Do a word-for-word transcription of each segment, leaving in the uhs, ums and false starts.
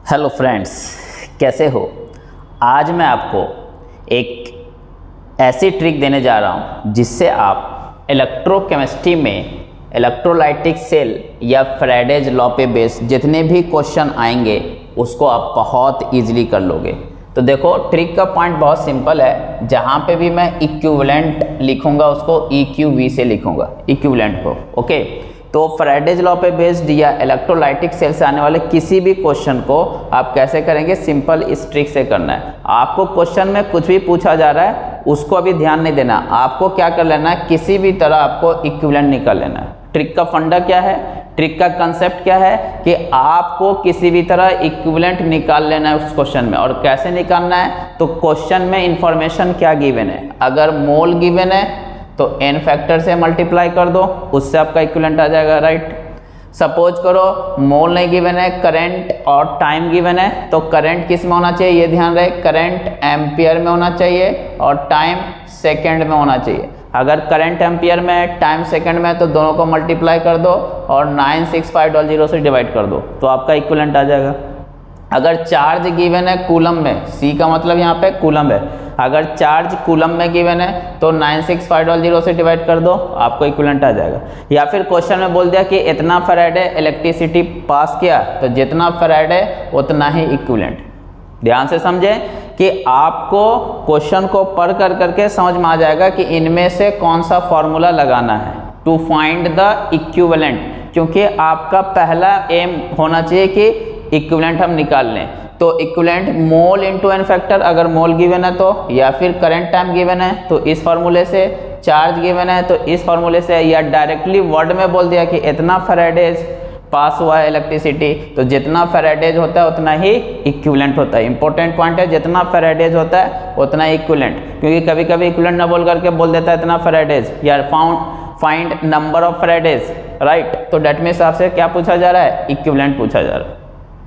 Hello friends, कैसे हो। आज मैं आपको एक ऐसी ट्रिक देने जा रहा हूं जिससे आप इलेक्ट्रोकेमिस्ट्री में इलेक्ट्रोलाइटिक सेल या फैराडेज लॉ पे बेस्ड जितने भी क्वेश्चन आएंगे उसको आप बहुत इजीली कर लोगे। तो देखो, ट्रिक का पॉइंट बहुत सिंपल है। जहाँ पे भी मैं इक्विवेलेंट लिखूंगा उसको ई क्यू वी से लिखूंगा, इक्विवेलेंट को। ओके, तो फैराडेज लॉ पे बेस्ड या इलेक्ट्रोलाइटिक सेल से आने वाले किसी भी क्वेश्चन को आप कैसे करेंगे, सिंपल इस ट्रिक से करना है। आपको क्वेश्चन में कुछ भी पूछा जा रहा है उसको अभी ध्यान नहीं देना, आपको क्या कर लेना है, किसी भी तरह आपको इक्विवेलेंट निकाल लेना है। ट्रिक का फंडा क्या है, ट्रिक का कंसेप्ट क्या है कि आपको किसी भी तरह इक्विवेलेंट निकाल लेना है उस क्वेश्चन में। और कैसे निकालना है, तो क्वेश्चन में इंफॉर्मेशन क्या गिवन है। अगर मोल गिवन है तो एन फैक्टर से मल्टीप्लाई कर दो, उससे आपका इक्विवेलेंट आ जाएगा, राइट। सपोज करो मोल नहीं गिवन है, करंट और टाइम गिवन है, तो करंट किस में होना चाहिए, ये ध्यान रहे, करंट एम्पियर में होना चाहिए और टाइम सेकंड में होना चाहिए। अगर करंट एम्पियर में है, टाइम सेकंड में है, तो दोनों को मल्टीप्लाई कर दो और nine six five double zero से डिवाइड कर दो, तो आपका इक्विवेलेंट आ जाएगा। अगर चार्ज गिवन है कूलम में, सी का मतलब यहाँ पे कूलम है, अगर चार्ज कूलम में गिवन है तो nine six five double zero से डिवाइड कर दो, आपको इक्विवेलेंट आ जाएगा। या फिर क्वेश्चन में बोल दिया कि इतना फैराडे इलेक्ट्रिसिटी पास किया, तो जितना फैराडे उतना ही इक्विवेलेंट। ध्यान से समझें कि आपको क्वेश्चन को पढ़ कर करके समझ में आ जाएगा कि इनमें से कौन सा फॉर्मूला लगाना है टू फाइंड द इक्विवेलेंट, क्योंकि आपका पहला एम होना चाहिए कि इक्विवेलेंट हम निकाल लें। तो equivalent mole into n factor, अगर मोल गिवन है तो, या फिर करंट टाइम गिवन है तो इस फार्मूले से, चार्ज गिवन है तो इस फार्मूले से, या डायरेक्टली वर्ड में बोल दिया कि इतना फैराडेज पास हुआ है इलेक्ट्रिसिटी, तो जितना फैराडेज होता है उतना ही इक्विवेलेंट होता है। इंपॉर्टेंट पॉइंट है, जितना फैराडेज होता है उतना ही इक्विवेलेंट, क्योंकि कभी कभी इक्विवेलेंट ना बोल करके बोल देता है इतना फैराडेज या found find number of faradays, right. तो डेट मीन्स आपसे क्या पूछा जा रहा है, इक्विवेलेंट पूछा जा रहा है।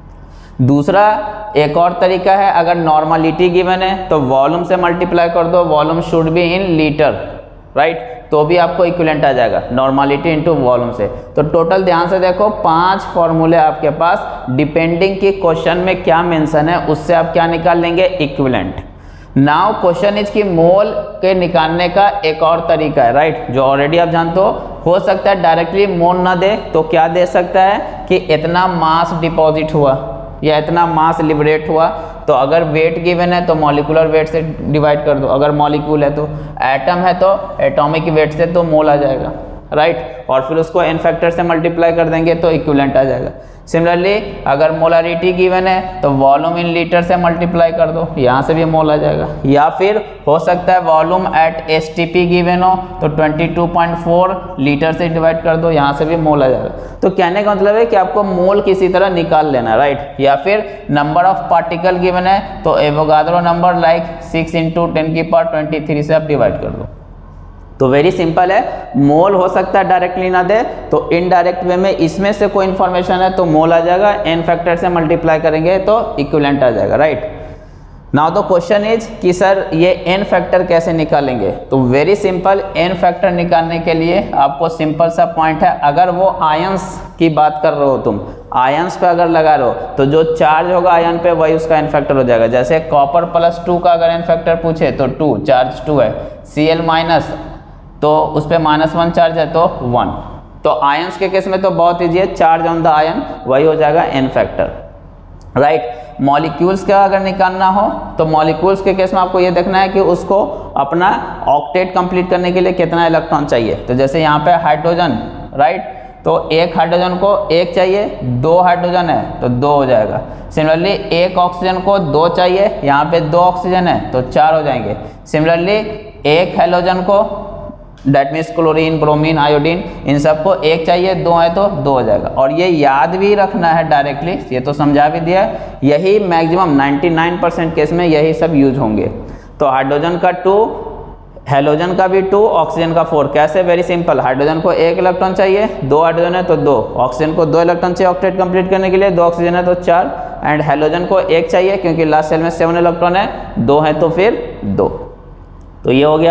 दूसरा एक और तरीका है, अगर नॉर्मलिटी गिवन है तो वॉल्यूम से मल्टीप्लाई कर दो, volume should be in litre, right, तो भी आपको इक्विवेलेंट आ जाएगा, नॉर्मलिटी इनटू वॉल्यूम से। तो टोटल ध्यान से देखो, पांच फॉर्मूले आपके पास, डिपेंडिंग कि क्वेश्चन में क्या मेंशन है उससे आप क्या निकाल लेंगे, इक्विवेलेंट। नाउ क्वेश्चन इज कि मोल के निकालने का एक और तरीका है, राइट, जो ऑलरेडी आप जानते हो। हो सकता है डायरेक्टली मोल ना दे तो क्या दे सकता है कि इतना मास डिपॉजिट हुआ या इतना मास लिबरेट हुआ, तो अगर वेट गिवन है तो मॉलिक्यूलर वेट से डिवाइड कर दो, अगर मॉलिक्यूल है तो, एटम है तो एटॉमिक वेट से, तो मोल आ जाएगा, राइट। और फिर उसको एन फैक्टर से मल्टीप्लाई कर देंगे तो इक्विवेलेंट आ जाएगा। सिमिलरली अगर मोलारिटी गिवन है तो वॉल्यूम इन लीटर से मल्टीप्लाई कर दो, यहाँ से भी मोल आ जाएगा। या फिर हो सकता है volume at S T P given हो तो twenty two point four litre से डिवाइड कर दो, यहाँ से भी मोल आ जाएगा। तो कहने का मतलब है कि आपको मोल किसी तरह निकाल लेना, राइट। या फिर नंबर ऑफ पार्टिकल गिवन है तो Avogadro number like six into ten की पावर ट्वेंटी थ्री से आप डिवाइड कर दो। तो वेरी सिंपल है, मोल हो सकता है डायरेक्टली ना दे तो इनडायरेक्ट वे में इसमें से कोई इन्फॉर्मेशन है तो मोल आ जाएगा, एन फैक्टर से मल्टीप्लाई करेंगे तो इक्विवेलेंट आ जाएगा, right. Now the question is कि सर ये एन फैक्टर कैसे निकालेंगे। तो वेरी सिंपल, एन फैक्टर निकालने के लिए आपको सिंपल सा पॉइंट है, अगर वो आयंस की बात कर रहे हो, तुम आयंस पे अगर लगा रहे हो तो जो चार्ज होगा आयन पे वही उसका एन फैक्टर हो जाएगा। जैसे कॉपर प्लस टू का अगर एन फैक्टर पूछे तो टू, चार्ज टू है, सी एल माइनस तो उस पर माइनस वन चार्ज है तो वन। तो आयंस के केस में तो बहुत ईजी है, चार्ज ऑन द आयन वही हो जाएगा एन फैक्टर, राइट। मॉलिक्यूल्स का अगर निकालना हो तो मॉलिक्यूल्स के केस में आपको ये देखना है कि उसको अपना ऑक्टेट कंप्लीट करने के लिए कितना इलेक्ट्रॉन चाहिए। तो जैसे यहाँ पे हाइड्रोजन, राइट, तो एक हाइड्रोजन को एक चाहिए, दो हाइड्रोजन है तो दो हो जाएगा। सिमिलरली एक ऑक्सीजन को दो चाहिए, यहाँ पे दो ऑक्सीजन है तो चार हो जाएंगे। सिमिलरली एक हेलोजन को, that means chlorine, bromine, iodine, इन सबको एक चाहिए, दो है तो दो हो जाएगा। और ये याद भी रखना है डायरेक्टली, ये तो समझा भी दिया, यही मैक्सिमम निन्यानवे परसेंट केस में यही सब यूज होंगे। तो हाइड्रोजन का टू, हेलोजन का भी टू, ऑक्सीजन का फोर। कैसे, वेरी सिंपल, हाइड्रोजन को एक इलेक्ट्रॉन चाहिए, दो हाइड्रोजन है तो दो, ऑक्सीजन को दो इलेक्ट्रॉन चाहिए ऑक्टेट कंप्लीट करने के लिए, दो ऑक्सीजन है तो चार, एंड हेलोजन को एक चाहिए क्योंकि लास्ट सेल में सेवन इलेक्ट्रॉन है, दो है तो फिर दो। तो ये हो गया।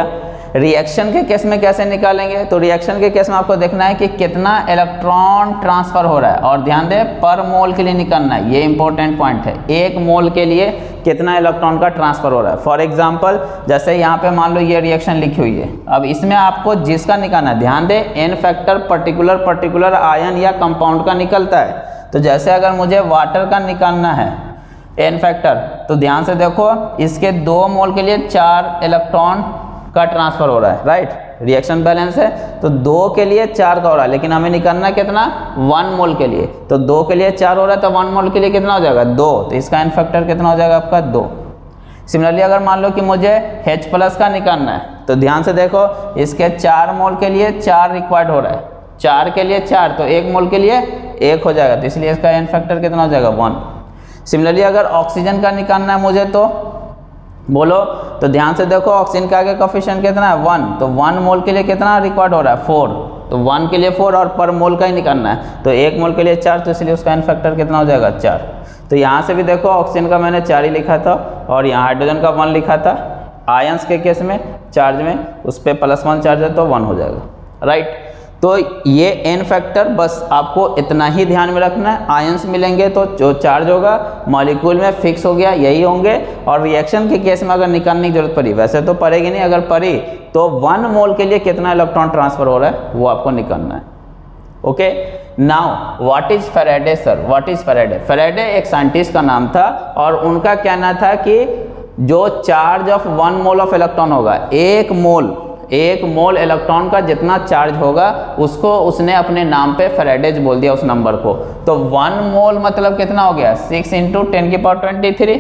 रिएक्शन के केस में कैसे निकालेंगे, तो रिएक्शन के केस में आपको देखना है कि कितना इलेक्ट्रॉन ट्रांसफर हो रहा है, और ध्यान दें पर मोल के लिए निकालना है, ये इंपॉर्टेंट पॉइंट है। एक मोल के लिए कितना इलेक्ट्रॉन का ट्रांसफर हो रहा है। फॉर एग्जांपल जैसे यहाँ पे मान लो ये रिएक्शन लिखी हुई है, अब इसमें आपको जिसका निकालना है, ध्यान दें n factor particular particular ion या कंपाउंड का निकलता है। तो जैसे अगर मुझे वाटर का निकालना है एन फैक्टर, तो ध्यान से देखो इसके दो मोल के लिए चार इलेक्ट्रॉन का ट्रांसफर हो रहा है, राइट, रिएक्शन बैलेंस है, तो दो के लिए चार का हो रहा है, लेकिन हमें निकालना कितना, वन मोल के लिए, तो दो के लिए चार हो रहा है, तो वन मोल के लिए कितना हो जाएगा, दो, तो इसका एन फैक्टर कितना हो जाएगा आपका, दो। सिमिलरली अगर मान लो कि मुझे H प्लस का निकालना है, तो ध्यान से देखो इसके चार मोल के लिए चार रिक्वायर्ड हो रहा है, चार के लिए चार, तो एक मोल के लिए एक हो जाएगा, तो इसलिए इसका एन फैक्टर कितना हो जाएगा, वन। सिमिलरली अगर ऑक्सीजन का निकालना है मुझे, तो बोलो, तो ध्यान से देखो ऑक्सीजन का आगे कोफिशिएंट कितना है, वन, तो वन मोल के लिए कितना रिक्वायर्ड हो रहा है, फोर, तो वन के लिए फोर और पर मोल का ही निकालना है, तो एक मोल के लिए चार, तो इसलिए उसका एन फैक्टर कितना हो जाएगा, चार। तो यहाँ से भी देखो ऑक्सीजन का मैंने चार ही लिखा था और यहाँ हाइड्रोजन का वन लिखा था। आयंस के केस में चार्ज में उस पर प्लस वन चार्ज है तो वन हो जाएगा, राइट। तो ये एन फैक्टर बस आपको इतना ही ध्यान में रखना है। आयंस मिलेंगे तो जो चार्ज होगा मॉलिक्यूल में फिक्स हो गया यही होंगे, और रिएक्शन के केस में अगर निकालने की जरूरत पड़ी, वैसे तो पड़ेगी नहीं, अगर पड़ी तो वन मोल के लिए कितना इलेक्ट्रॉन ट्रांसफर हो रहा है वो आपको निकालना है। Okay, now what is Faraday sir, what is Faraday? Faraday एक साइंटिस्ट का नाम था और उनका कहना था कि जो charge of one mole of electron होगा, एक मोल एक मोल इलेक्ट्रॉन का जितना चार्ज होगा उसको उसने अपने नाम पे फैराडेज बोल दिया उस नंबर को। तो वन मोल मतलब कितना हो गया, सिक्स इंटू टेन की पावर ट्वेंटी थ्री,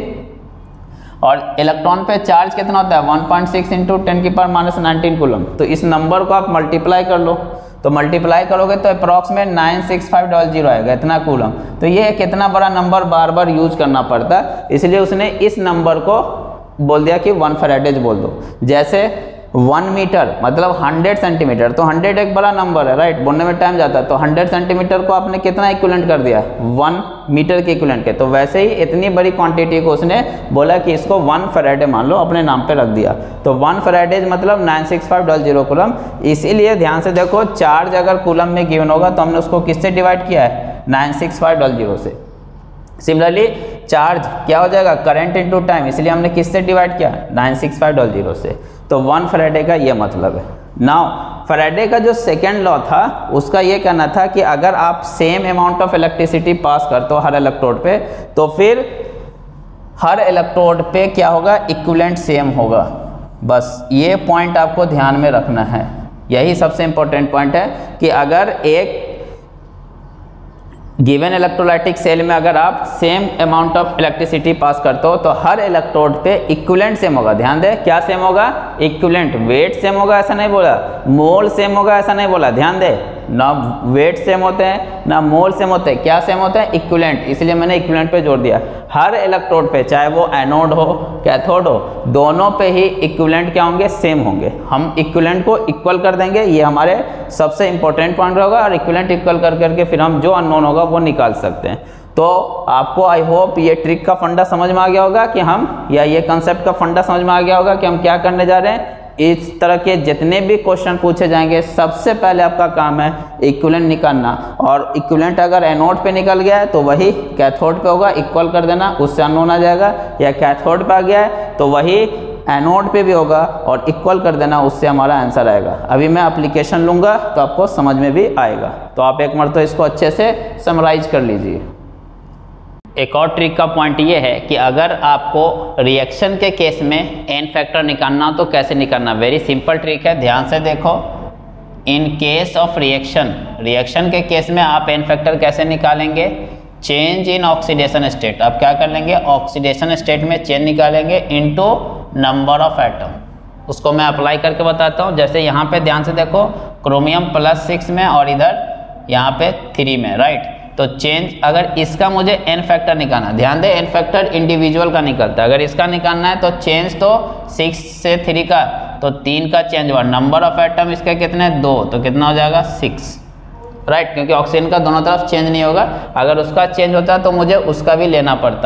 और इलेक्ट्रॉन पे चार्ज कितना होता है, one point six into ten की पावर माइनस नाइनटीन कूलम। तो इस नंबर को आप मल्टीप्लाई कर लो, तो मल्टीप्लाई करोगे तो approximate nine six five double zero आएगा, इतना कूलम। तो ये कितना बड़ा नंबर बार बार यूज करना पड़ता है, इसलिए उसने इस नंबर को बोल दिया कि वन फैराडेज बोल दो। जैसे वन मीटर मतलब हंड्रेड सेंटीमीटर, तो हंड्रेड एक बड़ा नंबर है, राइट, बोलने में टाइम जाता है, तो हंड्रेड सेंटीमीटर को आपने कितना इक्विवेलेंट कर दिया, वन मीटर के इक्विवेलेंट के। तो वैसे ही इतनी बड़ी क्वांटिटी को उसने बोला कि इसको वन फैराडे मान लो, अपने नाम पे रख दिया। तो वन फैराडेज मतलब nine six five double zero coulomb. इसीलिए ध्यान से देखो चार्ज अगर कूलम में गिवन होगा तो हमने उसको किससे डिवाइड किया है, nine six five double zero से। सिमिलरली चार्ज क्या हो जाएगा, करंट इनटू टाइम, इसलिए हमने किससे डिवाइड किया, nine six five double zero से। तो वन फैराडे का ये मतलब है। नाउ फैराडे का जो सेकेंड लॉ था उसका ये कहना था कि अगर आप same amount of electricity pass करते हो हर इलेक्ट्रोड पे, तो फिर हर इलेक्ट्रोड पे क्या होगा, इक्विवेलेंट सेम होगा। बस ये पॉइंट आपको ध्यान में रखना है, यही सबसे इंपॉर्टेंट पॉइंट है कि अगर एक गिवन इलेक्ट्रोलाइटिक सेल में अगर आप same amount of electricity pass करते हो तो हर इलेक्ट्रोड पे इक्विवेलेंट सेम होगा। ध्यान दें, क्या सेम होगा, इक्विवेलेंट। वेट सेम होगा ऐसा नहीं बोला, मोल सेम होगा ऐसा नहीं बोला, ध्यान दें, ना वेट सेम होते हैं ना मोल सेम होते हैं, क्या सेम होते हैं, इक्विवेलेंट, इसलिए मैंने इक्विवेलेंट पे जोड़ दिया। हर इलेक्ट्रोड पे, चाहे वो एनोड हो कैथोड हो, दोनों पे ही इक्विवेलेंट क्या होंगे, सेम होंगे। हम इक्विवेलेंट को इक्वल कर देंगे, ये हमारे सबसे इंपॉर्टेंट पॉइंट होगा, और इक्विवेलेंट इक्वल कर करके फिर हम जो अननोन होगा वो निकाल सकते हैं। तो आपको आई होप ये ट्रिक का फंडा समझ में आ गया होगा कि हम, या ये कंसेप्ट का फंडा समझ में आ गया होगा कि हम क्या करने जा रहे हैं। इस तरह के जितने भी क्वेश्चन पूछे जाएंगे सबसे पहले आपका काम है इक्विवेलेंट निकालना, और इक्विवेलेंट अगर एनोड पे निकल गया है तो वही कैथोड पे होगा, इक्वल कर देना, उससे अननोन आ जाएगा, या कैथोड पे आ गया है तो वही एनोड पे भी होगा और इक्वल कर देना, उससे हमारा आंसर आएगा। अभी मैं एप्लीकेशन लूँगा तो आपको समझ में भी आएगा, तो आप एक मरतबा इसको अच्छे से समराइज कर लीजिए। एक और ट्रिक का पॉइंट ये है कि अगर आपको रिएक्शन के केस में एन फैक्टर निकालना हो तो कैसे निकालना, वेरी सिंपल ट्रिक है, ध्यान से देखो। In case of reaction, reaction के केस में आप एन फैक्टर कैसे निकालेंगे, चेंज इन ऑक्सीडेशन स्टेट। आप क्या कर लेंगे, ऑक्सीडेशन स्टेट में चेंज निकालेंगे इनटू नंबर ऑफ एटम। उसको मैं अप्लाई करके बताता हूँ। जैसे यहाँ पे ध्यान से देखो, क्रोमियम प्लस सिक्स में और इधर यहाँ पे थ्री में, राइट। तो चेंज, अगर इसका मुझे एन फैक्टर निकालना, ध्यान दें एन फैक्टर इंडिविजुअल का निकलता है, अगर इसका निकालना है तो चेंज तो सिक्स से थ्री का, तो तीन का चेंज हुआ, नंबर ऑफ एटम इसके कितने, दो, तो कितना हो जाएगा, सिक्स, राइट। क्योंकि ऑक्सीजन का दोनों तरफ चेंज नहीं होगा, अगर उसका चेंज होता तो मुझे उसका भी लेना पड़ता।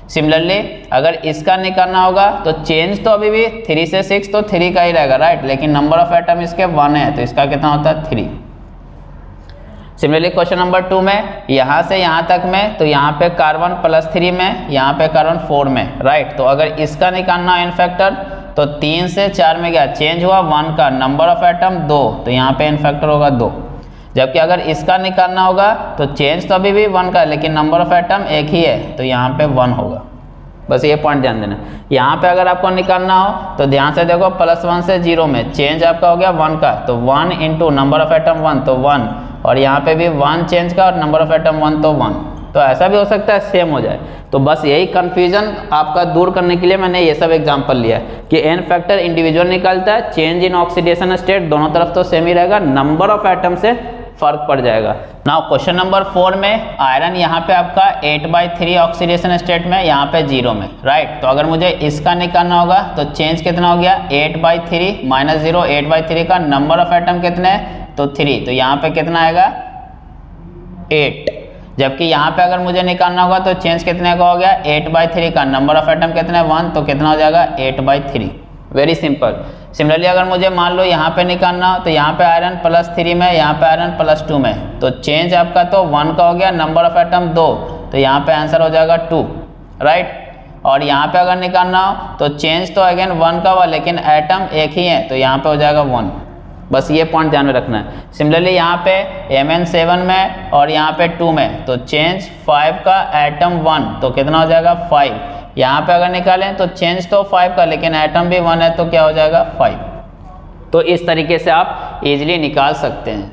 सिमिलरली अगर इसका निकालना होगा तो चेंज तो अभी भी थ्री से सिक्स तो थ्री का ही रहेगा, राइट, लेकिन नंबर ऑफ एटम इसके वन है तो इसका कितना होता है three. Similarly question number two में यहाँ से यहाँ तक में तो यहाँ पे कार्बन प्लस थ्री में, यहाँ पे कार्बन फोर में, राइट। तो अगर इसका निकालना एन फैक्टर तो तीन से चार में क्या चेंज हुआ वन का, नंबर ऑफ एटम दो तो यहाँ पे एन फैक्टर होगा दो। जबकि अगर इसका निकालना होगा तो चेंज तो अभी भी वन का लेकिन नंबर ऑफ एटम एक ही है तो यहाँ पे वन होगा। बस ये पॉइंट ध्यान देना। यहाँ पे अगर आपको निकालना हो तो ध्यान से देखो, प्लस वन से जीरो में चेंज आपका हो गया वन का, तो one into number of atom one तो वन, और यहाँ पे भी वन चेंज का और नंबर ऑफ एटम वन तो वन। तो ऐसा भी हो सकता है सेम हो जाए। तो बस यही कंफ्यूजन आपका दूर करने के लिए मैंने ये सब एग्जांपल लिया है कि एन फैक्टर इंडिविजुअल निकलता है, चेंज इन ऑक्सीडेशन स्टेट दोनों तरफ तो सेम ही रहेगा, नंबर ऑफ एटम से फर्क पड़ जाएगा। नाउ क्वेश्चन नंबर फोर में आयरन यहाँ पे आपका eight by three oxidation state में, यहाँ पे जीरो में, राइट। तो अगर मुझे इसका निकालना होगा तो चेंज कितना हो गया eight by three minus zero, eight by three का नंबर ऑफ एटम कितने तो थ्री, तो यहाँ पे कितना आएगा एट। जबकि यहाँ पे अगर मुझे निकालना होगा तो चेंज कितने का हो गया एट बाई थ्री का नंबर ऑफ एटम कितने वन, तो कितना हो जाएगा eight by three. Very simple. Similarly अगर मुझे मान लो यहाँ पे निकालना हो तो यहाँ पे आयरन प्लस थ्री में, यहाँ पे आयरन प्लस टू में, तो चेंज आपका तो वन का हो गया, नंबर ऑफ एटम दो तो यहाँ पे आंसर हो जाएगा टू, राइट। और यहाँ पे अगर निकालना हो तो चेंज तो अगेन वन का हुआ लेकिन एटम एक ही है तो यहाँ पे हो जाएगा वन। बस ये पॉइंट ध्यान में रखना है। सिमिलरली यहाँ पे एम एन सेवन में और यहाँ पे टू में तो चेंज फाइव का एटम वन तो कितना हो जाएगा फाइव। यहाँ पे अगर निकालें तो चेंज तो फाइव का लेकिन एटम भी वन है तो क्या हो जाएगा फाइव। तो इस तरीके से आप इजीली निकाल सकते हैं।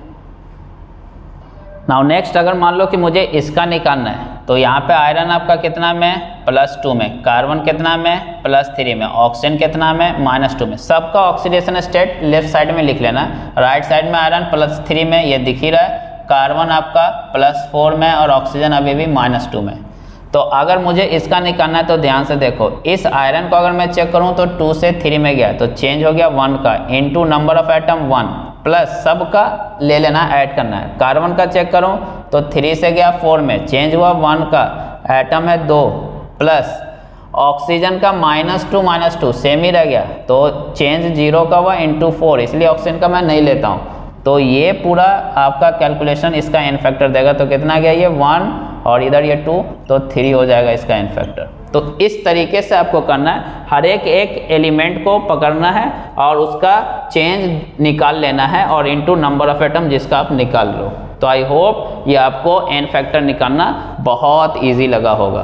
नाउ नेक्स्ट अगर मान लो कि मुझे इसका निकालना है तो यहाँ पे आयरन आपका कितना में प्लस टू में, कार्बन कितना में प्लस थ्री में, ऑक्सीजन कितना में माइनस टू में। सबका ऑक्सीडेशन स्टेट लेफ्ट साइड में लिख लेना, राइट साइड में आयरन प्लस थ्री में ये दिख ही रहा है, कार्बन आपका प्लस फोर में और ऑक्सीजन अभी भी माइनस टू में। तो अगर मुझे इसका निकालना है तो ध्यान से देखो, इस आयरन को अगर मैं चेक करूं तो टू से थ्री में गया तो चेंज हो गया वन का, into number of atom one, plus सबका ले लेना ऐड करना है। कार्बन का चेक करूं तो थ्री से गया फोर में, चेंज हुआ वन का, एटम है दो, प्लस ऑक्सीजन का minus two minus two same ही रह गया तो चेंज जीरो का हुआ इंटू फोर, इसलिए ऑक्सीजन का मैं नहीं लेता हूँ। तो ये पूरा आपका कैलकुलेशन इसका एन फैक्टर देगा तो कितना गया ये वन और इधर ये टू तो थ्री हो जाएगा इसका एन फैक्टर। तो इस तरीके से आपको करना है, हर एक एक एलिमेंट को पकड़ना है और उसका चेंज निकाल लेना है और इनटू नंबर ऑफ एटम जिसका आप निकाल लो। तो आई होप ये आपको एन फैक्टर निकालना बहुत इजी लगा होगा।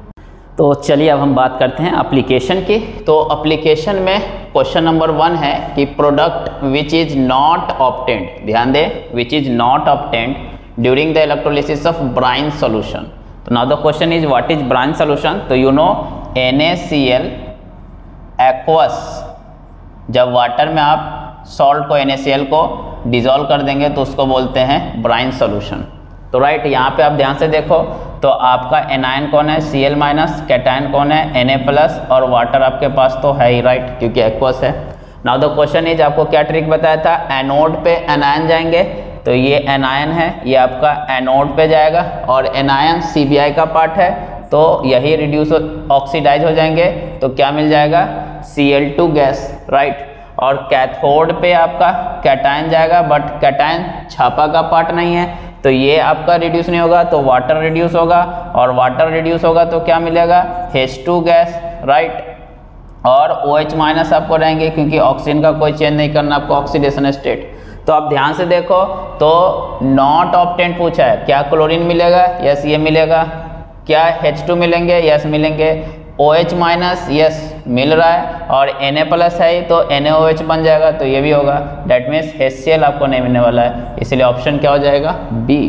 तो चलिए अब हम बात करते हैं एप्लीकेशन की। तो एप्लीकेशन में क्वेश्चन नंबर वन है कि product which is not obtained, ध्यान दें, which is not obtained during the electrolysis of brine solution. तो now the question is what is brine solution. तो यू नो NaCl एक्वस, जब water में आप salt को NaCl को डिजोल्व कर देंगे तो उसको बोलते हैं ब्राइन सॉल्यूशन। तो राइट right, यहाँ पे आप ध्यान से देखो तो आपका एनायन कौन है Cl माइनस, कैटायन कौन है Na प्लस और वाटर आपके पास तो है ही राइट right, क्योंकि एक्वस है। नाउ द क्वेश्चन इज, आपको क्या ट्रिक बताया था, एनोड पे एनायन जाएंगे तो ये एनायन है ये आपका एनोड पे जाएगा और एनायन सी बी आई का पार्ट है तो यही रिड्यूस ऑक्सीडाइज हो जाएंगे तो क्या मिल जाएगा C L two gas, right. और कैथोड पे आपका कैटायन जाएगा बट कैटायन छापा का पार्ट नहीं है तो ये आपका रिड्यूस नहीं होगा तो वाटर रिड्यूस होगा और वाटर रिड्यूस होगा तो क्या मिलेगा एच टू गैस, राइट। और OH माइनस आपको रहेंगे क्योंकि ऑक्सीजन का कोई चेंज नहीं करना आपको ऑक्सीडेशन स्टेट। तो आप ध्यान से देखो तो नॉट ऑब्टेन्ड पूछा है, क्या क्लोरीन मिलेगा, यस ये मिलेगा, क्या एच टू मिलेंगे, यस मिलेंगे, OH माइनस यस मिल रहा है और Na प्लस है तो एन ए ओ एच बन जाएगा तो ये भी होगा, that means H C L आपको नहीं मिलने वाला है, इसलिए ऑप्शन क्या हो जाएगा B.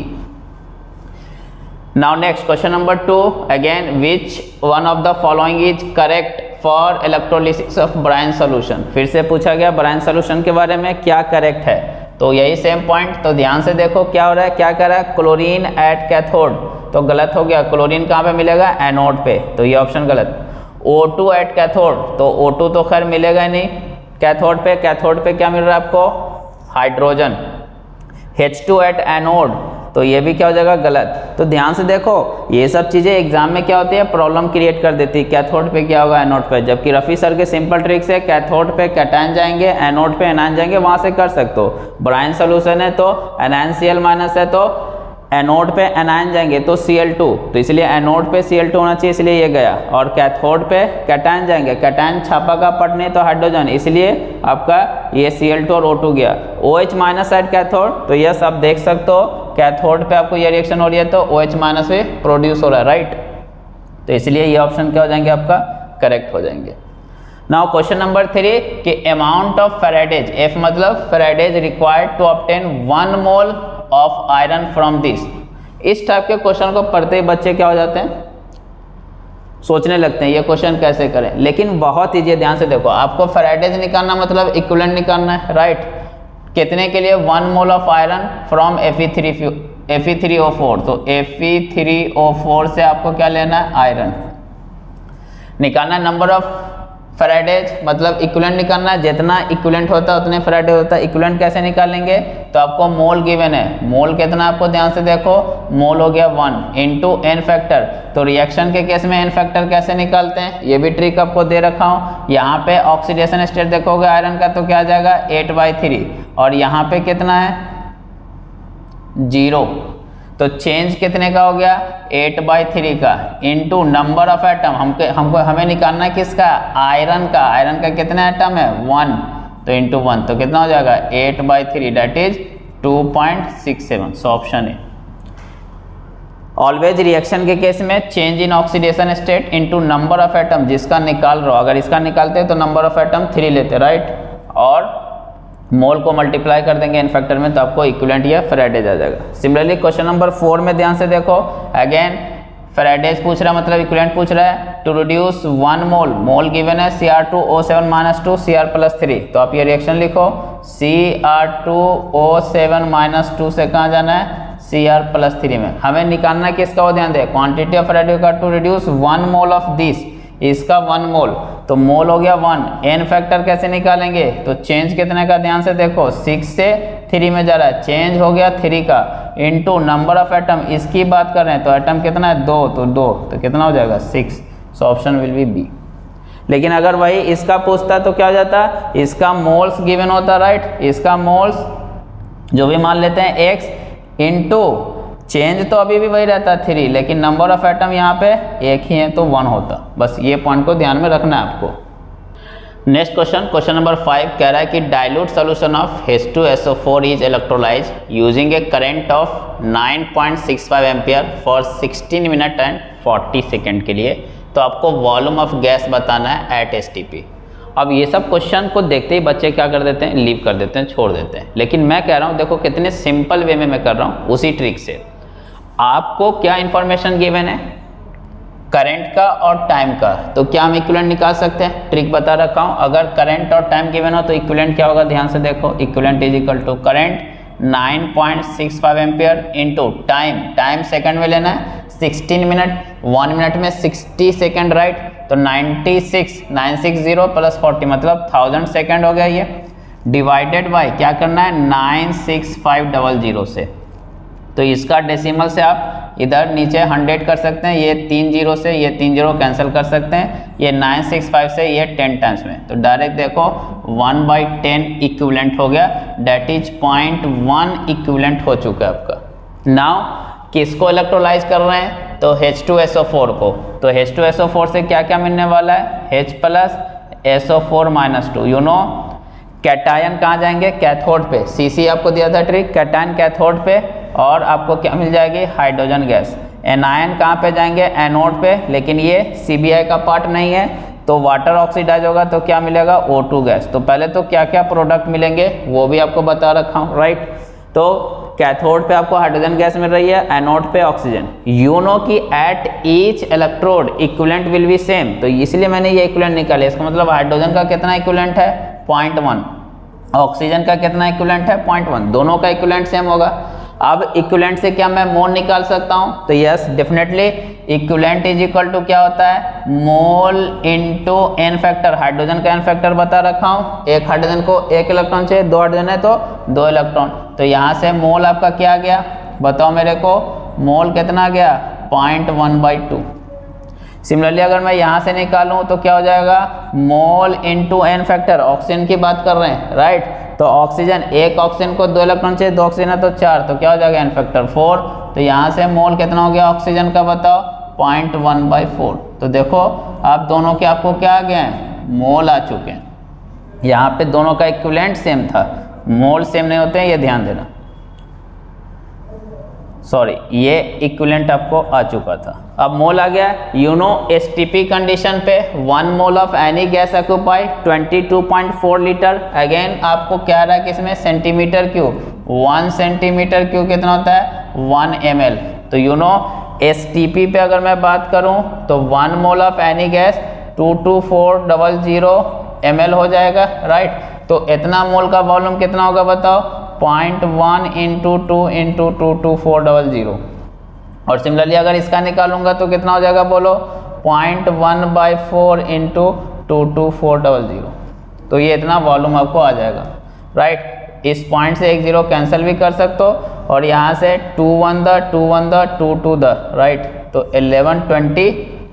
Now next question number two, again which one of the following is correct for electrolysis of brine solution. फिर से पूछा गया ब्राइन सोल्यूशन के बारे में क्या करेक्ट है, तो यही सेम पॉइंट। तो ध्यान से देखो क्या हो रहा है, क्या कर रहा है, क्लोरीन एट कैथोड, तो गलत हो गया, क्लोरीन कहाँ पे मिलेगा एनोड पे, तो ये ऑप्शन गलत। ओ टू एट कैथोड, तो ओ टू तो खैर मिलेगा नहीं कैथोड पे, कैथोड पे क्या मिल रहा है आपको hydrogen. H two at anode, तो ये भी क्या हो जाएगा, गलत। तो ध्यान से देखो, ये सब चीज़ें एग्जाम में क्या होती है, प्रॉब्लम क्रिएट कर देती है। कैथोड पे क्या होगा, एनोड पे, जबकि रफ़ी सर के सिंपल ट्रिक से कैथोड पे कैटायन जाएंगे, एनोड पे एनायन जाएंगे, वहाँ से कर सकते हो। ब्राइन सोल्यूशन है तो एनायन सी एल माइनस है तो एनोड पे एनायन जाएंगे तो सी एल टू, तो इसलिए एनोड पे सी एल टू होना चाहिए, इसलिए ये गया। और कैथोड पे कैटायन जाएंगे, कैटायन छापा का पट नहीं तो हाइड्रोजन, इसलिए आपका ये सी एल टू और ओ टू गया। OH माइनस साइड कैथोड, तो यस आप देख सकते हो कैथोड पे आपको ये रिएक्शन हो रही है तो OH माइनस भी प्रोड्यूस हो रहा है, राइट। तो इसलिए ये ऑप्शन क्या हो जाएंगे, आपका करेक्ट हो जाएंगे। नाउ क्वेश्चन नंबर थ्री कि अमाउंट ऑफ फेराडेज, एफ मतलब faradays required to obtain one mole of iron from this. इस टाइप के क्वेश्चन को पढ़ते ही बच्चे क्या हो जाते हैं, सोचने लगते हैं ये क्वेश्चन कैसे करें। लेकिन बहुत ईजी, ध्यान से देखो, आपको फेराडेज निकालना मतलब इक्विवेलेंट निकालना है, राइट। कितने के लिए, one mole of iron from F E three F E three O four, तो F E three O four से आपको क्या लेना है, आयरन निकालना। नंबर ऑफ फेराडेज मतलब इक्विवेलेंट निकालना है, जितना इक्विवेलेंट होता है उतने फेराडेज होता है। इक्विवेलेंट कैसे निकालेंगे, तो आपको मोल गिवन है, मोल कितना आपको ध्यान से देखो, मोल हो गया वन इंटू एन फैक्टर। तो रिएक्शन के केस में एन फैक्टर कैसे निकालते हैं, ये भी ट्रिक आपको दे रखा हूँ। यहाँ पे ऑक्सीडेशन स्टेट देखोगे आयरन का तो क्या आ जाएगा, एट बाई थ्री, और यहाँ पे कितना है, जीरो। तो चेंज कितने का हो गया, एट बाई थ्री का, इंटू नंबर ऑफ एटम, हमको हमको हमें निकालना है किसका, आयरन का। आयरन का कितना एटम है, वन, तो इंटू वन, तो कितना हो जाएगा, eight by three that is two point six seven. So option है। ऑलवेज रिएक्शन के केस में change in oxidation state into number of atom, जिसका निकाल रहे हो, अगर इसका निकालते हैं तो नंबर ऑफ एटम थ्री लेते, राइट, और मोल को मल्टीप्लाई कर देंगे एन फैक्टर में, तो आपको इक्विवेलेंट या फेराडेज आ जाएगा। सिमिलरली क्वेश्चन नंबर फोर में ध्यान से देखो, अगेन फेराडेज पूछ रहा है मतलब इक्विवेलेंट पूछ रहा है। To reduce one mole, mole given है C R two O seven minus two C R plus three, तो आप ये रिएक्शन लिखो, C R two O seven minus two से कहाँ जाना है, सी आर प्लस थ्री में। हमें निकालना किसका, वो ध्यान दे, क्वांटिटी ऑफ फेराडेज का to reduce one mole of this, इसका वन मोल, तो मोल हो गया वन। एन फैक्टर कैसे निकालेंगे, तो चेंज कितने का, ध्यान से देखो, सिक्स से थ्री में जा रहा है, चेंज हो गया थ्री का, इनटू नंबर ऑफ एटम, इसकी बात कर रहे हैं तो एटम कितना है, दो, तो दो, तो कितना हो जाएगा, six. So option will be B. लेकिन अगर वही इसका पूछता तो क्या हो जाता, इसका मोल्स गिवन होता, राइट, इसका मोल्स जो भी मान लेते हैं एक्स, इंटू चेंज तो अभी भी वही रहता है थ्री, लेकिन नंबर ऑफ एटम यहाँ पे एक ही है तो वन होता। बस ये पॉइंट को ध्यान में रखना है आपको। Next question, question number five कह रहा है कि dilute solution of H two S O four is electrolyse using a current of nine point six five ampere for sixteen minute and forty second के लिए। तो आपको वॉल्यूम ऑफ गैस बताना है एट एस टी पी। अब ये सब question को देखते ही बच्चे क्या कर देते हैं, लीव कर देते हैं, छोड़ देते हैं। लेकिन मैं कह रहा हूँ देखो कितने सिंपल वे में मैं कर रहा हूँ, उसी ट्रिक से। आपको क्या इंफॉर्मेशन गिवन है, करंट का और टाइम का, तो क्या हम इक्विवेलेंट निकाल सकते हैं, ट्रिक बता रखा हूँ। अगर करंट और टाइम गिवन हो तो इक्विवेलेंट क्या होगा, ध्यान से देखो, equivalent is equal to current nine point six five ampere into time, time second में लेना है, सिक्सटीन मिनट, वन मिनट में सिक्सटी सेकंड, राइट, तो ninety six, nine six zero plus forty मतलब थाउजेंड सेकंड हो गया ये, डिवाइडेड बाय क्या करना है, nine six five double zero से। तो इसका डेसिमल से आप इधर नीचे हंड्रेड कर सकते हैं, ये तीन जीरो से ये तीन जीरो कैंसिल कर सकते हैं, ये नाइन सिक्स फाइव से ये टेन टाइम्स में, तो डायरेक्ट देखो वन बाई टेन इक्विवेलेंट हो गया, that is point one equivalent हो चुका है आपका। नाउ किसको इलेक्ट्रोलाइज कर रहे हैं, तो H two S O four को। तो H two S O four से क्या क्या मिलने वाला है, H plus S O four minus two. You know cation कहाँ जाएंगे, कैथोड पे, सी सी आपको दिया था ट्रिक, कैटायन कैथोड पे, और आपको क्या मिल जाएगी, हाइड्रोजन गैस। एनायन कहाँ पे जाएंगे, एनोड पे, लेकिन ये सी बी आई का पार्ट नहीं है, तो वाटर ऑक्सीडाइज होगा तो क्या मिलेगा, ओ टू गैस। तो पहले तो क्या क्या प्रोडक्ट मिलेंगे वो भी आपको बता रखा हूँ, राइट। तो कैथोड पे आपको हाइड्रोजन गैस मिल रही है, एनोड पे ऑक्सीजन। यू नो कि at each electrode equivalent will be same, तो इसलिए मैंने ये इक्विवेलेंट निकाले। इसका मतलब हाइड्रोजन का कितना इक्विवेलेंट है, पॉइंट वन, ऑक्सीजन का कितना इक्विवेलेंट है, पॉइंट वन, दोनों का इक्विवेलेंट सेम होगा। अब इक्विवेलेंट से क्या मैं मोल निकाल सकता हूं, तो yes definitely equivalent is equal to क्या होता है, mole into n factor. Hydrogen का एन फैक्टर बता रखा हूं, एक हाइड्रोजन को एक इलेक्ट्रॉन चाहिए, दो हाइड्रोजन है तो दो इलेक्ट्रॉन, तो यहां से मोल आपका क्या आ गया, बताओ मेरे को, मोल कितना आ गया, point one by two. Similarly अगर मैं यहाँ से निकालूं तो क्या हो जाएगा, mole into n factor, oxygen की बात कर रहे हैं राइट। तो ऑक्सीजन, एक ऑक्सीजन को दो इलेक्ट्रॉन चाहिए, दो ऑक्सीजन है तो चार, तो क्या हो जाएगा एन फैक्टर फोर। तो यहाँ से मोल कितना हो गया ऑक्सीजन का, बताओ पॉइंट वन बाई फोर। तो देखो आप दोनों के आपको क्या आ गए हैं, मोल आ चुके हैं। यहाँ पे दोनों का इक्विवेलेंट सेम था, मोल सेम नहीं होते हैं, ये ध्यान देना। सॉरी, ये इक्विवेलेंट आपको आ चुका था। अब मोल आ गया, यू नो एसटीपी कंडीशन पे one mole of any gas occupy twenty two point four litre. Again आपको क्या रहा है किसमें, centimetre cube, one centimetre cube कितना होता है, वन एम एल। तो यू नो एसटीपी पे अगर मैं बात करूं तो one mole of any gas two two four double zero M L हो जाएगा राइट। तो इतना मोल का वॉल्यूम कितना होगा बताओ, point one into two into two two four double zero. और सिमिलरली अगर इसका निकालूंगा तो कितना हो जाएगा बोलो, point one by four into two two four double zero. तो ये इतना वॉल्यूम आपको आ जाएगा राइट। इस पॉइंट से एक जीरो कैंसिल भी कर सकते हो, और यहाँ से two one the two one the two two the right. तो eleven twenty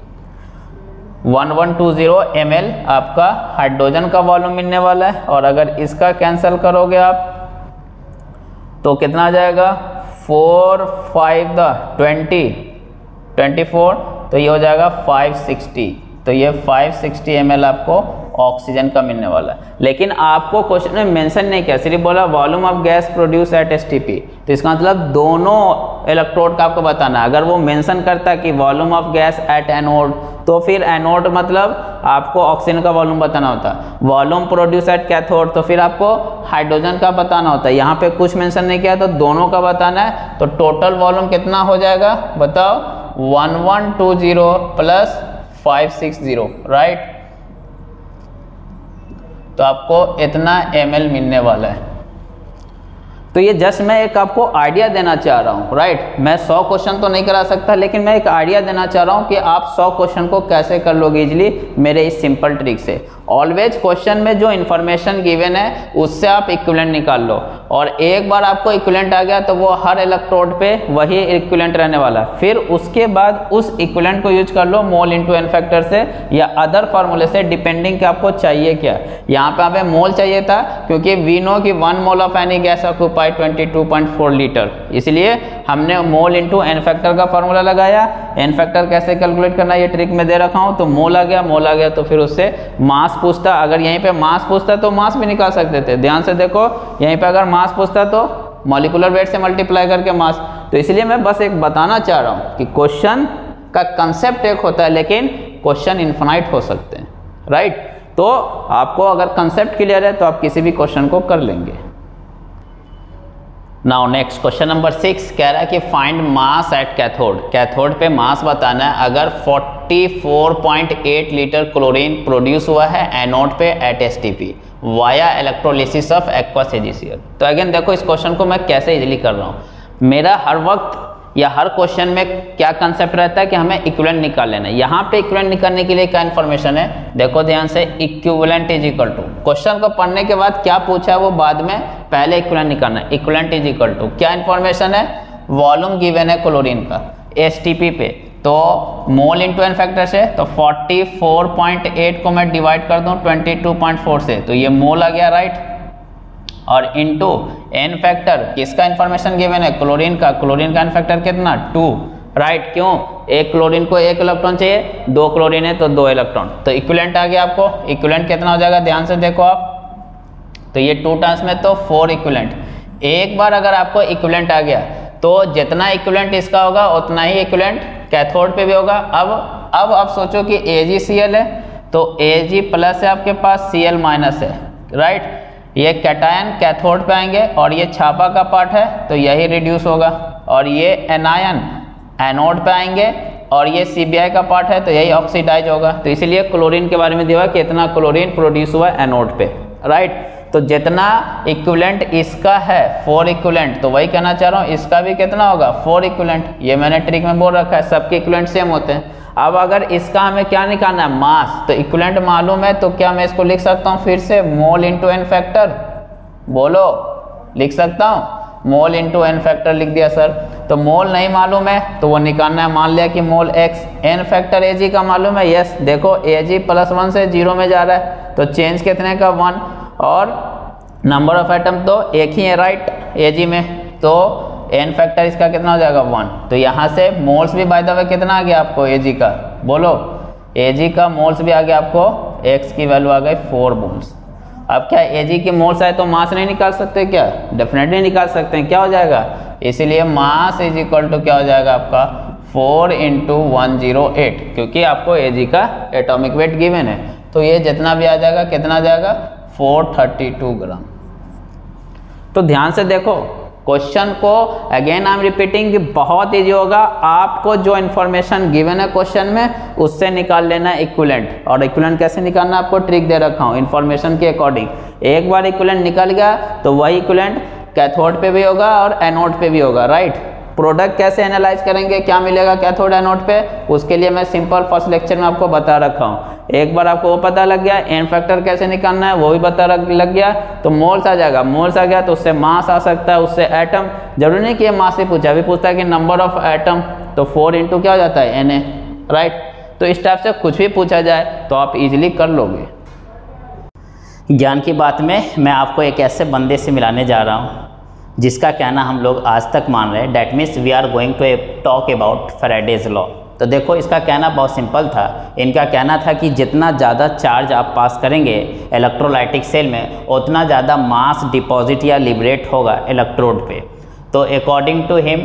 one one two zero M L आपका हाइड्रोजन का वॉल्यूम मिलने वाला है। और अगर इसका कैंसिल करोगे आप तो कितना आ जाएगा, four five the twenty twenty four, तो ये हो जाएगा फाइव सिक्सटी। तो ये फाइव सिक्सटी एम एल आपको ऑक्सीजन का मिलने वाला है। लेकिन आपको क्वेश्चन में मेंशन नहीं किया, सिर्फ बोला volume of gas produce at STP. तो इसका मतलब दोनों इलेक्ट्रोड का आपको बताना है। अगर वो मेंशन करता कि volume of gas at anode, तो फिर एनोड मतलब आपको ऑक्सीजन का वॉल्यूम बताना होता है। वॉल्यूम प्रोड्यूस एट कैथोड, तो फिर आपको हाइड्रोजन का बताना होता है। यहाँ पे कुछ मेंशन नहीं किया तो दोनों का बताना है। तो टोटल वॉल्यूम कितना हो जाएगा बताओ, one one two zero plus five six zero right. तो आपको इतना एम एल मिलने वाला है। तो ये जस्ट मैं एक आपको आइडिया देना चाह रहा हूँ राइट। मैं सौ क्वेश्चन तो नहीं करा सकता, लेकिन मैं एक आइडिया देना चाह रहा हूँ कि आप सौ क्वेश्चन को कैसे कर लोगे इजीली मेरे इस सिंपल ट्रिक से। ऑलवेज क्वेश्चन में जो इन्फॉर्मेशन गिवन है उससे आप इक्विवेलेंट निकाल लो, और एक बार आपको इक्विवेलेंट आ गया तो वो हर इलेक्ट्रोड पे वही इक्विवेलेंट रहने वाला है। फिर उसके बाद उस इक्विवेलेंट को यूज कर लो मोल इंटू एन फैक्टर से या अदर फार्मूले से, डिपेंडिंग कि आपको चाहिए क्या। यहाँ पे हमें मोल चाहिए था क्योंकि वी नो कि one mole of any gas occupy twenty two point four litre, इसलिए हमने मोल इंटू एन फैक्टर का फार्मूला लगाया। एन फैक्टर कैसे कैलकुलेट करना ये ट्रिक में दे रखा हूँ। तो मोल आ गया, मोल आ गया तो फिर उससे मास पूछता, अगर यहीं पे मास पूछता तो मास भी निकाल सकते थे। ध्यान से देखो, यहीं पे अगर मास पूछता तो मॉलिक्यूलर वेट से मल्टीप्लाई करके मास। तो इसलिए मैं बस एक बताना चाह रहा हूँ कि क्वेश्चन का कंसेप्ट एक होता है लेकिन क्वेश्चन इन्फिनाइट हो सकते हैं राइट। तो आपको अगर कंसेप्ट क्लियर है तो आप किसी भी क्वेश्चन को कर लेंगे। Now next question number six कह रहा है कि find mass at cathode. Cathode पे मास बताना है। अगर forty four point eight litre chlorine produce हुआ है एनोड पे at STP via electrolysis of aqueous AgCl. तो अगेन देखो इस क्वेश्चन को मैं कैसे इजीली कर रहा हूँ। मेरा हर वक्त या हर क्वेश्चन में क्या कंसेप्ट रहता है कि हमें इक्विवेलेंट निकाल लेना है। यहाँ पे इक्विवेलेंट निकालने के लिए क्या इन्फॉर्मेशन है देखो ध्यान से, equivalent is equal to, question को पढ़ने के बाद क्या पूछा है वो बाद में, पहले इक्विवेलेंट निकालना है। इक्विवेलेंट इज इक्वल टू क्या इन्फॉर्मेशन है, वॉल्यूम गिवन है क्लोरीन का एसटीपी पे, तो मोल इंटू एन फैक्टर से, तो फोर्टी फोर पॉइंट एट को मैं डिवाइड कर दूं ट्वेंटी टू पॉइंट फोर से, तो ये मोल आ गया राइट। और इनटू एन फैक्टर किसका इन्फॉर्मेशन गिवन है, क्लोरीन का, क्लोरीन का एन फैक्टर कितना टू राइट। क्यों, एक क्लोरीन को एक इलेक्ट्रॉन चाहिए, दो क्लोरीन है तो दो इलेक्ट्रॉन। तो इक्विवेलेंट आ गया आपको, इक्विवेलेंट कितना हो जाएगा ध्यान से देखो आप, तो ये टू टर्म्स में तो फोर इक्विवेलेंट। एक बार अगर आपको इक्विवेलेंट आ गया तो जितना इक्विवेलेंट इसका होगा उतना ही इक्विवेलेंट कैथोड पे भी होगा। अब अब आप सोचो कि AgCl है तो Ag प्लस है आपके पास, Cl माइनस है राइट। ये कैटायन कैथोड पे आएंगे और ये छापा का पार्ट है तो यही रिड्यूस होगा, और ये एनायन एनोड पे आएंगे और ये सी बी आई का पार्ट है तो यही ऑक्सीडाइज होगा। तो इसीलिए क्लोरीन के बारे में दिया कि इतना क्लोरीन प्रोड्यूस हुआ एनोड पे राइट। तो जितना इक्विवेलेंट इसका है फोर इक्विवेलेंट, तो वही कहना चाह रहा हूँ इसका भी कितना होगा फोर इक्विवेलेंट। ये मैंने ट्रिक में बोल रखा है, सबके इक्विवेलेंट सेम होते हैं। अब अगर इसका हमें क्या निकालना है मास, तो इक्विवेलेंट मालूम है तो क्या मैं इसको लिख सकता हूँ फिर से मोल इंटू एन फैक्टर, बोलो लिख सकता हूँ मोल इंटू एन फैक्टर लिख दिया सर। तो मोल नहीं मालूम है तो वो निकालना है, मान लिया कि mole x. N factor A G का मालूम है, यस देखो ए जी प्लस वन से जीरो में जा रहा है तो चेंज कितने का वन, और नंबर ऑफ एटम तो एक ही है राइट ए जी में, तो एन फैक्टर इसका कितना हो जाएगा वन। तो यहाँ से मोल्स भी बाय द वे कितना आ गया आपको ए जी का, बोलो ए जी का मोल्स भी आ गया आपको, एक्स की वैल्यू आ गई फोर मोल्स। अब क्या ए जी की मोल्स आए तो मास नहीं निकाल सकते क्या, डेफिनेटली निकाल सकते हैं, क्या हो जाएगा, इसीलिए मास इज इक्वल टू क्या हो जाएगा आपका four into one zero eight, क्योंकि आपको ए जी का एटॉमिक वेट गिवन है, तो ये जितना भी आ जाएगा कितना आ जाएगा फोर थर्टी टू ग्राम। तो ध्यान से देखो क्वेश्चन को, अगेन आई एम रिपीटिंग, बहुत ईजी होगा, आपको जो इन्फॉर्मेशन गिवन है क्वेश्चन में उससे निकाल लेना है इक्विवेलेंट। और इक्विवेलेंट कैसे निकालना आपको ट्रिक दे रखा हूँ इन्फॉर्मेशन के अकॉर्डिंग। एक बार इक्विवेलेंट निकल गया तो वही इक्विवेलेंट कैथोड पे भी होगा और एनोड पे भी होगा राइट। प्रोडक्ट कैसे एनालाइज करेंगे, क्या मिलेगा कैथोड एनोड पे, उसके लिए मैं सिंपल फर्स्ट लेक्चर में आपको बता रखा हूँ। एक बार आपको वो पता लग गया, एन फैक्टर कैसे निकालना है वो भी पता लग गया, तो मोल्स आ जाएगा। मोल्स आ गया तो उससे मास आ सकता है, उससे एटम, जरूरी नहीं कि ये मास ही पूछा, अभी पूछता है कि नंबर ऑफ एटम, तो फोर इंटू क्या हो जाता है एन ए राइट। तो इस टाइप से कुछ भी पूछा जाए तो आप इजीली कर लोगे। ज्ञान की बात में मैं आपको एक ऐसे बंदे से मिलाने जा रहा हूँ जिसका कहना हम लोग आज तक मान रहे हैं, that means we are going to talk about Faraday's law. तो देखो इसका कहना बहुत सिंपल था, इनका कहना था कि जितना ज़्यादा चार्ज आप पास करेंगे इलेक्ट्रोलाइटिक सेल में उतना ज़्यादा मास डिपॉजिट या लिबरेट होगा इलेक्ट्रोड पे। तो according to him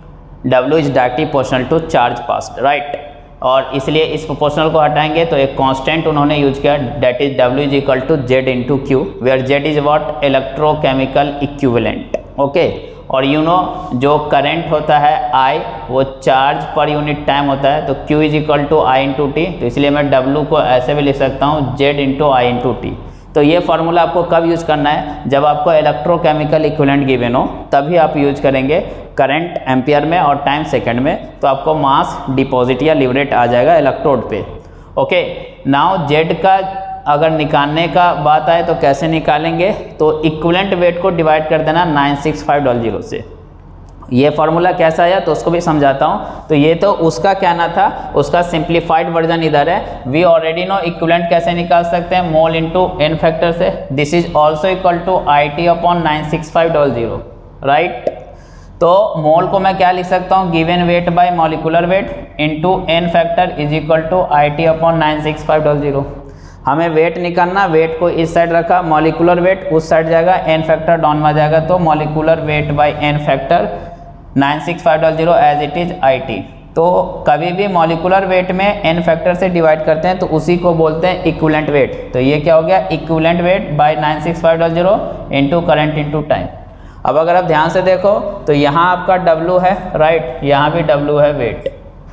W is directly proportional to charge passed right, और इसलिए इस प्रोपोर्शनल को हटाएंगे तो एक कांस्टेंट उन्होंने यूज किया, that is W is equal to Z into Q, where Z is what electrochemical equivalent okay. और यू नो जो करंट होता है I वो चार्ज पर यूनिट टाइम होता है, तो Q is equal to I into T, तो इसलिए मैं W को ऐसे भी लिख सकता हूँ Z into I into T. तो ये फार्मूला आपको कब यूज करना है, जब आपको इलेक्ट्रोकेमिकल इक्विवेलेंट गिवन हो तभी आप यूज करेंगे, करंट एम्पियर में और टाइम सेकंड में, तो आपको मास डिपॉजिट या लिबरेट आ जाएगा इलेक्ट्रोड पे ओके। नाउ Z का अगर निकालने का बात आए तो कैसे निकालेंगे, तो इक्विवेलेंट वेट को डिवाइड कर देना nine six five double zero से। ये फार्मूला कैसा आया तो उसको भी समझाता हूँ। तो ये तो उसका कहना था, उसका सिंप्लीफाइड वर्जन इधर है। वी ऑलरेडी नो इक्विवेलेंट कैसे निकाल सकते हैं, मोल इंटू एन फैक्टर से, this is also equal to I T upon nine six five double zero right. तो मोल को मैं क्या लिख सकता हूँ, given weight by molecular weight into n factor is equal to I T upon nine six five double zero. हमें weight निकालना, weight को इस साइड रखा, मॉलिक्यूलर वेट उस साइड जाएगा, एन फैक्टर डाउन में जाएगा, तो molecular weight by n factor nine six five double zero as it is I T. तो कभी भी मॉलिक्यूलर वेट में एन फैक्टर से डिवाइड करते हैं तो उसी को बोलते हैं इक्विवेलेंट वेट। तो ये क्या हो गया, equivalent weight by nine six five double zero into current into time. अब अगर आप ध्यान से देखो तो यहाँ आपका W है राइट, यहाँ भी W है वेट,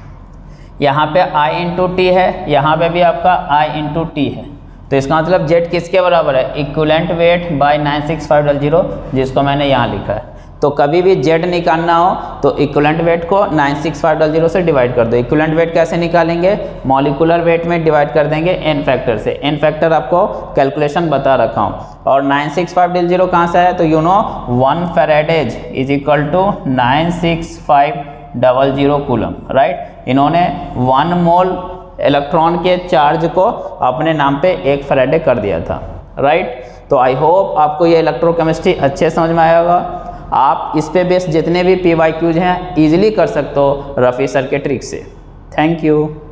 यहाँ पे I इंटू टी है, यहाँ पे भी आपका I इंटू टी है। तो इसका मतलब Z किसके बराबर है, equivalent weight by nine six five double zero, जिसको मैंने यहाँ लिखा है। तो कभी भी Z निकालना हो तो इक्विवेलेंट वेट को nine six five double zero से डिवाइड कर दो। इक्विवेलेंट वेट कैसे निकालेंगे, मॉलिक्यूलर वेट में डिवाइड कर देंगे एन फैक्टर से। एन फैक्टर आपको कैलकुलेशन बता रखा हूँ। और nine six five double zero कहाँ से है, तो you know one Faraday's is equal to nine six five double zero coulomb right. इन्होंने वन मोल इलेक्ट्रॉन के चार्ज को अपने नाम पे एक फैराडे कर दिया था राइट। तो आई होप आपको ये इलेक्ट्रोकेमिस्ट्री अच्छे समझ में आया होगा। आप इस पे बेस जितने भी पी वाई क्यूज हैं इजीली कर सकते हो रफ़ी सर के ट्रिक से। Thank you.